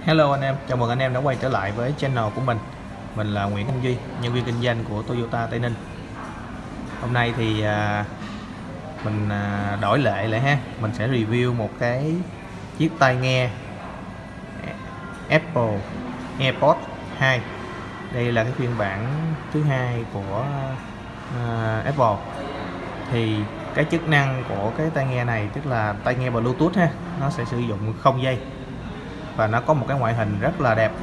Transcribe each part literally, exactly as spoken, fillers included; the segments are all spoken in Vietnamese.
Hello anh em, chào mừng anh em đã quay trở lại với channel của mình. Mình là Nguyễn Công Duy, nhân viên kinh doanh của Toyota Tây Ninh. Hôm nay thì à, mình à, đổi lệ lại ha, mình sẽ review một cái chiếc tai nghe Apple AirPods hai. Đây là cái phiên bản thứ hai của à, Apple. Thì cái chức năng của cái tai nghe này tức là tai nghe Bluetooth ha, nó sẽ sử dụng không dây và nó có một cái ngoại hình rất là đẹp.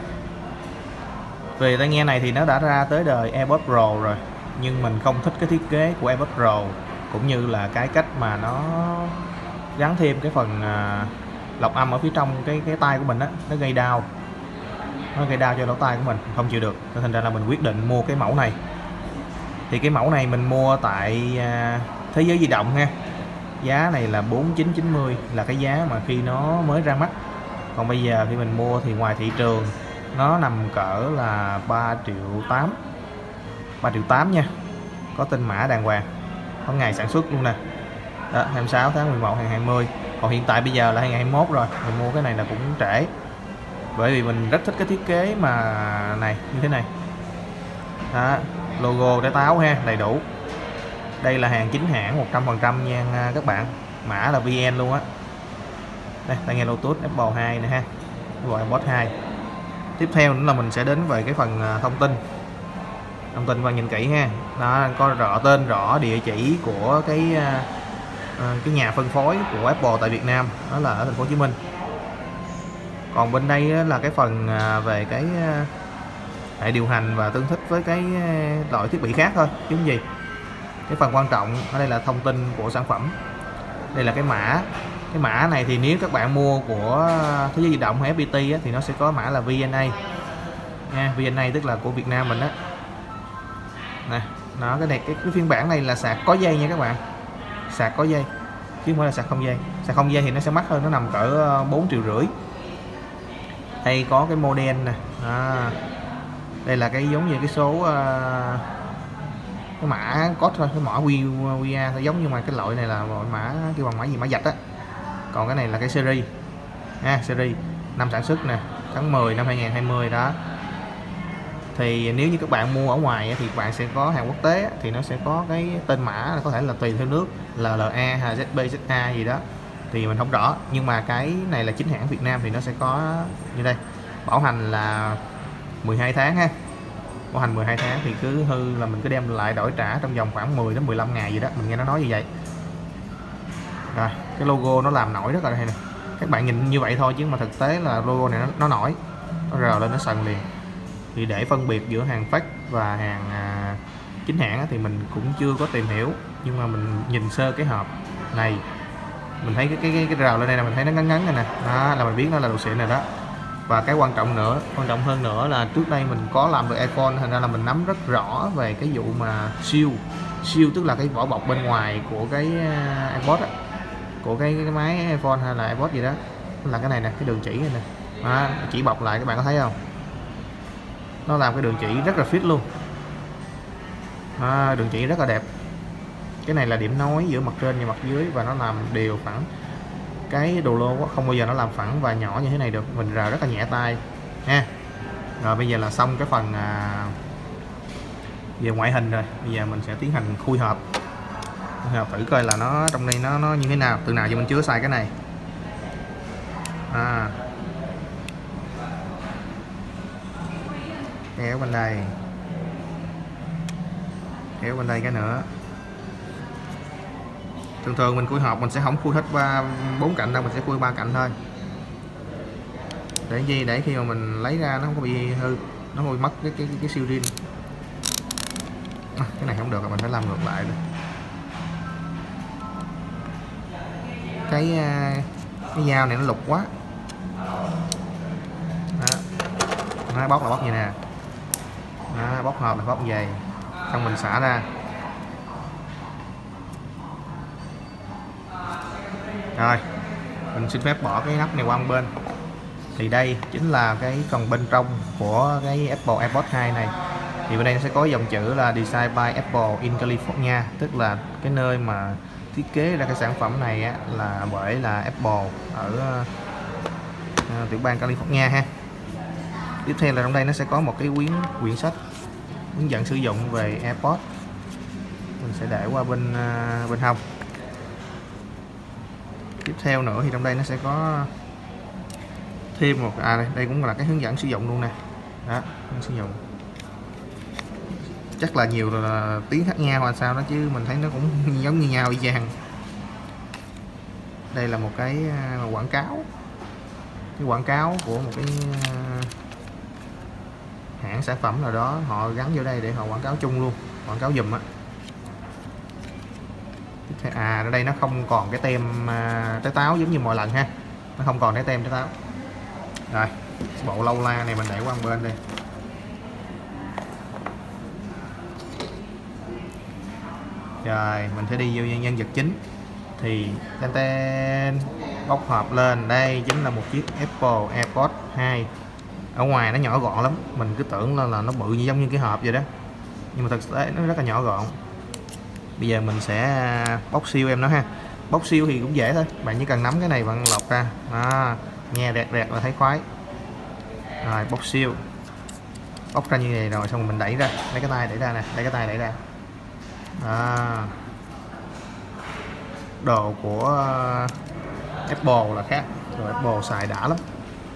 Về tai nghe này thì nó đã ra tới đời AirPods Pro rồi, nhưng mình không thích cái thiết kế của AirPods Pro cũng như là cái cách mà nó gắn thêm cái phần à, lọc âm ở phía trong cái cái tai của mình á, nó gây đau, nó gây đau cho lỗ tai của mình, không chịu được. Nên thành ra là mình quyết định mua cái mẫu này. Thì cái mẫu này mình mua tại à, Thế Giới Di Động ha. Giá này là bốn nghìn chín trăm chín mươi, là cái giá mà khi nó mới ra mắt. Còn bây giờ khi mình mua thì ngoài thị trường nó nằm cỡ là ba triệu tám, ba triệu tám nha, có tên mã đàng hoàng, có ngày sản xuất luôn nè. Đó, hai mươi sáu tháng mười một hai nghìn không trăm hai mươi. Còn hiện tại bây giờ là hai nghìn không trăm hai mươi mốt rồi, mình mua cái này là cũng trễ, bởi vì mình rất thích cái thiết kế mà này như thế này. Đó, logo trái táo ha, đầy đủ. Đây là hàng chính hãng một trăm phần trăm nha các bạn, mã là vê en luôn á. Đây, tai nghe Bluetooth Apple hai này ha, Apple AirPods hai. Tiếp theo nữa là mình sẽ đến về cái phần thông tin. Thông tin và nhìn kỹ ha. Đó, có rõ tên, rõ địa chỉ của cái cái nhà phân phối của Apple tại Việt Nam, đó là ở thành phố Hồ Chí Minh. Còn bên đây là cái phần về cái hệ điều hành và tương thích với cái loại thiết bị khác thôi, chứ gì. Cái phần quan trọng ở đây là thông tin của sản phẩm. Đây là cái mã. Cái mã này thì nếu các bạn mua của Thế Giới Di Động hay ép pê tê á, thì nó sẽ có mã là vê en a nha. vê en a tức là của Việt Nam mình đó. Nè, nó cái này cái, cái phiên bản này là sạc có dây nha các bạn, sạc có dây chứ không phải là sạc không dây. Sạc không dây thì nó sẽ mắc hơn, nó nằm cỡ bốn triệu rưỡi. Đây có cái model nè, à, đây là cái giống như cái số uh, cái mã code thôi, cái mã quy a, giống như mà cái loại này là mã cái bằng mã gì, mã vạch á. Còn cái này là cái series ha, series năm sản xuất nè, tháng mười năm hai nghìn không trăm hai mươi đó. Thì nếu như các bạn mua ở ngoài thì bạn sẽ có hàng quốc tế thì nó sẽ có cái tên mã, có thể là tùy theo nước, là lờ a hay zet bê, zet a gì đó thì mình không rõ, nhưng mà cái này là chính hãng Việt Nam thì nó sẽ có như đây. Bảo hành là mười hai tháng ha, bảo hành mười hai tháng thì cứ hư là mình cứ đem lại đổi trả trong vòng khoảng mười đến mười lăm ngày gì đó, mình nghe nó nói như vậy. Rồi, cái logo nó làm nổi rất là hay nè. Các bạn nhìn như vậy thôi chứ mà thực tế là logo này nó, nó nổi, nó rờ lên nó sần liền. Thì để phân biệt giữa hàng fake và hàng à, chính hãng á, thì mình cũng chưa có tìm hiểu, nhưng mà mình nhìn sơ cái hộp này mình thấy cái cái cái, cái rào lên đây là mình thấy nó ngắn ngắn này nè, đó là mình biết nó là đồ xịn này đó. Và cái quan trọng nữa, quan trọng hơn nữa là trước đây mình có làm về iPhone, thành ra là mình nắm rất rõ về cái vụ mà siêu siêu tức là cái vỏ bọc bên ngoài của cái iPod á, của cái, cái máy iPhone hay là iPod gì đó, là cái này nè, cái đường chỉ này nè, à, chỉ bọc lại, các bạn có thấy không? Nó làm cái đường chỉ rất là fit luôn, à, đường chỉ rất là đẹp. Cái này là điểm nối giữa mặt trên và mặt dưới, và nó làm đều phẳng. Cái đồ lô không bao giờ nó làm phẳng và nhỏ như thế này được, mình rờ rất là nhẹ tay ha. Rồi bây giờ là xong cái phần à, về ngoại hình rồi, bây giờ mình sẽ tiến hành khui hộp, khui hộp thử coi là nó trong đây nó nó như thế nào. Từ nào giờ mình chưa xài cái này. À, kéo bên đây, kéo bên đây cái nữa. Thường thường mình khui hộp mình sẽ không khui hết ba bốn cạnh đâu, mình sẽ khui ba cạnh thôi. Để gì? Để khi mà mình lấy ra nó không có bị hư, nó không bị mất cái cái cái, cái siêu rin. À, cái này không được rồi, mình phải làm ngược lại nữa. Cái cái dao này nó lục quá. Đó. Nó bóc là bóc như nè. Đó, bóc hộp là bóc về, xong mình xả ra. Rồi, mình xin phép bỏ cái nắp này qua một bên. Thì đây chính là cái phần bên trong của cái Apple AirPods hai này. Thì bên đây nó sẽ có dòng chữ là Designed by Apple in California, tức là cái nơi mà thiết kế ra cái sản phẩm này á, là bởi là Apple ở uh, tiểu bang California ha. Tiếp theo là trong đây nó sẽ có một cái quyển quyển sách hướng dẫn sử dụng về AirPods. Mình sẽ để qua bên uh, bên hông. Tiếp theo nữa thì trong đây nó sẽ có thêm một à đây, đây cũng là cái hướng dẫn sử dụng luôn nè. Đó, sử dụng. Chắc là nhiều là tiếng khác nhau hay sao đó, chứ mình thấy nó cũng giống như nhau y chang. Đây là một cái quảng cáo, cái quảng cáo của một cái hãng sản phẩm nào đó, họ gắn vô đây để họ quảng cáo chung luôn, quảng cáo dùm á. À, ở đây nó không còn cái tem à, trái táo giống như mọi lần ha, nó không còn cái tem trái táo. Rồi, bộ lâu la này mình để qua một bên đây. Rồi, mình sẽ đi vô nhân vật chính. Thì tên tên bóc hộp lên, đây chính là một chiếc Apple AirPods hai. Ở ngoài nó nhỏ gọn lắm, mình cứ tưởng là, là nó bự như giống như cái hộp vậy đó, nhưng mà thực tế nó rất là nhỏ gọn. Bây giờ mình sẽ bóc siêu em nó ha. Bóc siêu thì cũng dễ thôi, bạn chỉ cần nắm cái này bạn lọc ra, à, nghe rẹt rẹt là thấy khoái. Rồi bóc siêu, bóc ra như này rồi xong rồi mình đẩy ra, lấy cái tay đẩy ra nè, lấy cái tay đẩy ra. À, đồ của Apple là khác, rồi Apple xài đã lắm.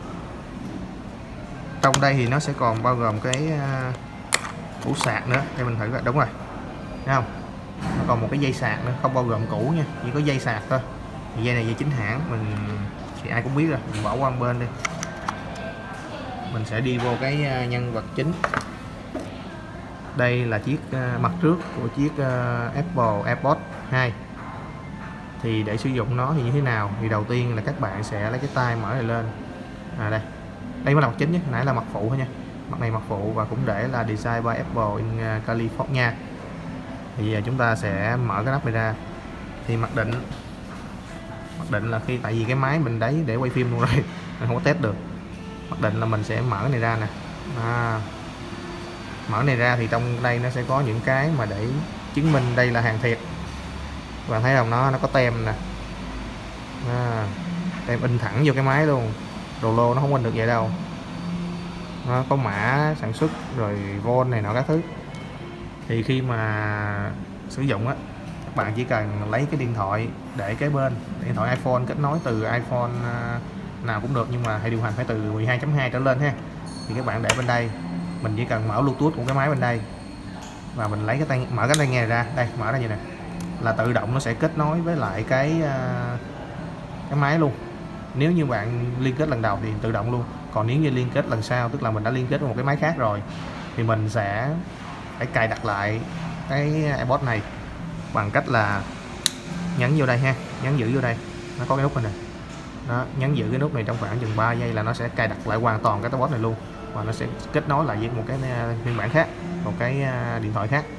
Trong đây thì nó sẽ còn bao gồm cái củ sạc nữa, để mình thử coi. Đúng rồi, thấy không? Nó còn một cái dây sạc nữa, không bao gồm củ nha, chỉ có dây sạc thôi. Thì dây này dây chính hãng, mình thì ai cũng biết rồi, mình bỏ qua một bên đi. Mình sẽ đi vô cái nhân vật chính. Đây là chiếc mặt trước của chiếc Apple AirPods hai. Thì để sử dụng nó thì như thế nào? Thì đầu tiên là các bạn sẽ lấy cái tay mở này lên. À đây, đây mới là mặt chính nhé, nãy là mặt phụ thôi nha. Mặt này mặt phụ và cũng để là design by Apple in California. Thì giờ chúng ta sẽ mở cái nắp này ra. Thì mặc định mặc định là khi, tại vì cái máy mình đấy để quay phim luôn rồi mình không có test được. Mặc định là mình sẽ mở cái này ra nè. À, mở này ra thì trong đây nó sẽ có những cái mà để chứng minh đây là hàng thiệt. Các bạn thấy không, nó nó có tem nè, à, tem in thẳng vô cái máy luôn. Đồ lô nó không in được vậy đâu, nó có mã sản xuất rồi volt này nọ các thứ. Thì khi mà sử dụng á, các bạn chỉ cần lấy cái điện thoại để kế bên, điện thoại iPhone kết nối từ iPhone nào cũng được, nhưng mà hệ điều hành phải từ mười hai chấm hai trở lên ha. Thì các bạn để bên đây, mình chỉ cần mở Bluetooth của cái máy bên đây và mình lấy cái tai, mở cái tai nghe ra, đây mở ra như này là tự động nó sẽ kết nối với lại cái cái máy luôn. Nếu như bạn liên kết lần đầu thì tự động luôn, còn nếu như liên kết lần sau, tức là mình đã liên kết với một cái máy khác rồi, thì mình sẽ phải cài đặt lại cái AirPods này bằng cách là nhấn vô đây ha, nhấn giữ vô đây, nó có cái nút này nè, đó, nhấn giữ cái nút này trong khoảng chừng ba giây là nó sẽ cài đặt lại hoàn toàn cái AirPods này luôn, và nó sẽ kết nối lại với một cái phiên bản khác, một cái điện thoại khác.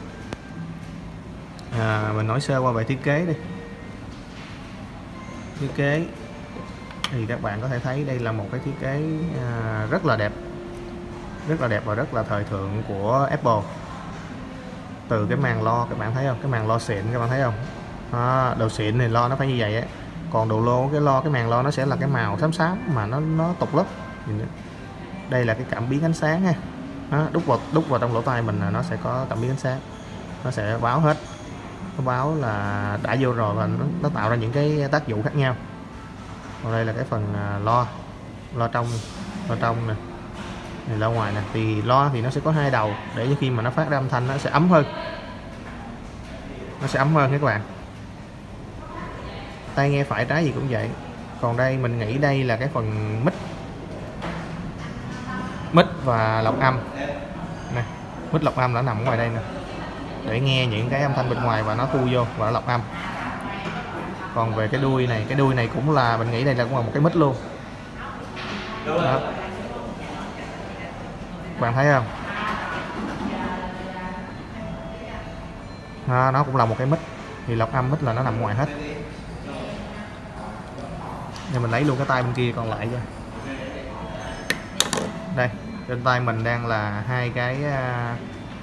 À, mình nói sơ qua về thiết kế đi. Thiết kế thì các bạn có thể thấy đây là một cái thiết kế à, rất là đẹp, rất là đẹp và rất là thời thượng của Apple. Từ cái màn lo, các bạn thấy không, cái màn lo xịn, các bạn thấy không, à, đồ xịn này lo nó phải như vậy á. Còn đồ lô, cái lo, cái màn lo nó sẽ là cái màu xám xám mà nó nó tục lắm. Đây là cái cảm biến ánh sáng ha, đó, đút vào đút vào trong lỗ tai mình là nó sẽ có cảm biến ánh sáng, nó sẽ báo hết, nó báo là đã vô rồi và nó, nó tạo ra những cái tác vụ khác nhau. Còn đây là cái phần lo, lo trong, lo trong nè, này lo ngoài nè. Thì lo thì nó sẽ có hai đầu để khi mà nó phát ra âm thanh nó sẽ ấm hơn, nó sẽ ấm hơn các bạn. Tai nghe phải trái gì cũng vậy. Còn đây mình nghĩ đây là cái phần mic, mic và lọc âm nè, mic lọc âm đã nằm ở ngoài đây nè, để nghe những cái âm thanh bên ngoài và nó thu vô và nó lọc âm. Còn về cái đuôi này, cái đuôi này cũng là, mình nghĩ đây là cũng là một cái mic luôn đó. Bạn thấy không, à, nó cũng là một cái mic. Thì lọc âm mic là nó nằm ngoài hết. Nên mình lấy luôn cái tay bên kia còn lại cho. Đây, trên tay mình đang là hai cái uh,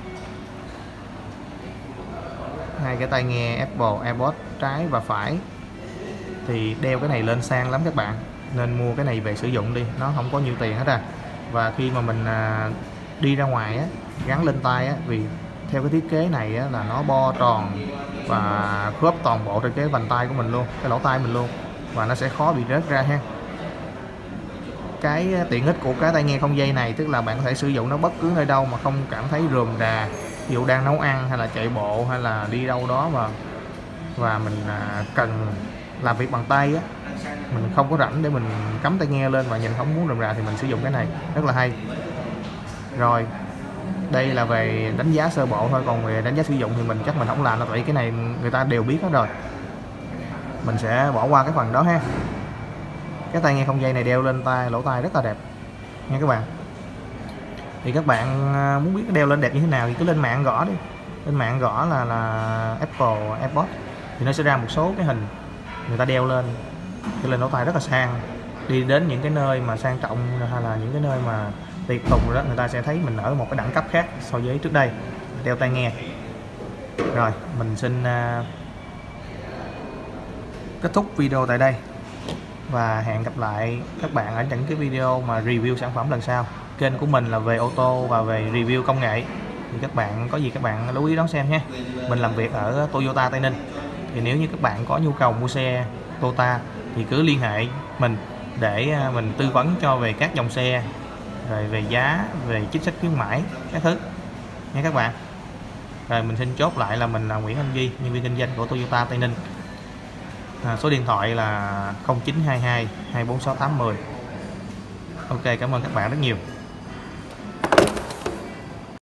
hai cái tai nghe Apple AirPods trái và phải. Thì đeo cái này lên sang lắm các bạn, nên mua cái này về sử dụng đi, nó không có nhiều tiền hết à. và khi mà mình à, đi ra ngoài á, gắn lên tay á, vì theo cái thiết kế này á, là nó bo tròn và khớp toàn bộ trên cái vành tay của mình luôn, cái lỗ tai mình luôn, và nó sẽ khó bị rớt ra ha. Cái tiện ích của cái tai nghe không dây này tức là bạn có thể sử dụng nó bất cứ nơi đâu mà không cảm thấy rườm rà, ví dụ đang nấu ăn hay là chạy bộ hay là đi đâu đó mà và mình à, cần làm việc bằng tay á, mình không có rảnh để mình cắm tai nghe lên và nhìn không muốn rườm rà thì mình sử dụng cái này, rất là hay. Rồi đây là về đánh giá sơ bộ thôi, còn về đánh giá sử dụng thì mình chắc mình không làm đâu, tại cái này người ta đều biết hết rồi, mình sẽ bỏ qua cái phần đó ha. Cái tai nghe không dây này đeo lên tai, lỗ tai rất là đẹp nha các bạn. Thì các bạn muốn biết đeo lên đẹp như thế nào thì cứ lên mạng gõ đi, lên mạng gõ là là Apple AirPods thì nó sẽ ra một số cái hình người ta đeo lên cái lên lỗ tai rất là sang, đi đến những cái nơi mà sang trọng hay là những cái nơi mà tiệc tùng đó, người ta sẽ thấy mình ở một cái đẳng cấp khác so với trước đây đeo tai nghe. Rồi mình xin uh, kết thúc video tại đây và hẹn gặp lại các bạn ở những cái video mà review sản phẩm lần sau. Kênh của mình là về ô tô và về review công nghệ, thì các bạn có gì các bạn lưu ý đón xem nhé. Mình làm việc ở Toyota Tây Ninh, thì nếu như các bạn có nhu cầu mua xe Toyota thì cứ liên hệ mình để mình tư vấn cho về các dòng xe, rồi về giá, về chính sách khuyến mãi các thứ nha các bạn. Rồi mình xin chốt lại là mình là Nguyễn Anh Duy, nhân viên kinh doanh của Toyota Tây Ninh. À, số điện thoại là không chín hai hai hai bốn sáu tám một không. Ok, cảm ơn các bạn rất nhiều.